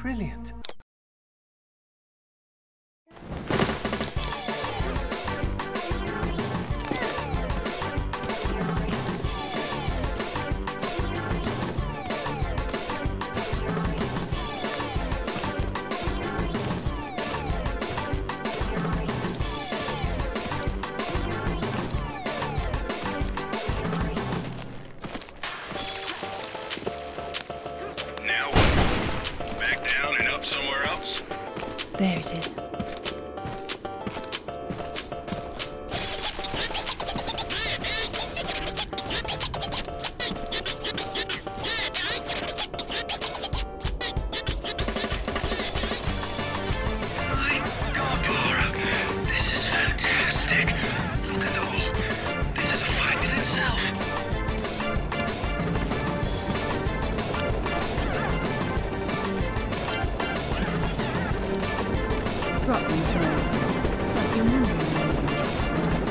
brilliant. Somewhere else? There it is. My God, Laura, this is fantastic. Look at the whole. This is a find in itself. Rockland's home. I've been wondering where the jobs were.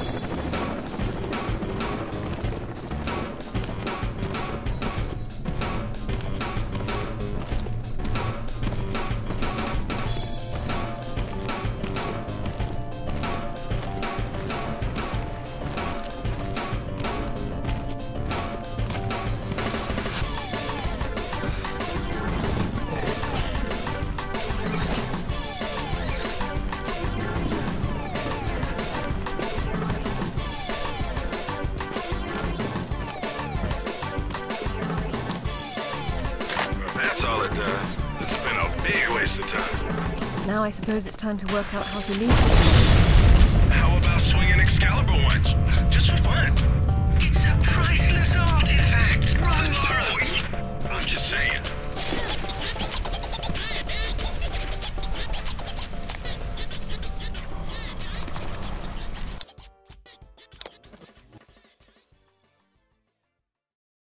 That's all it does. It's been a big waste of time. Now I suppose it's time to work out how to leave. How about swinging Excalibur once? Just for fun.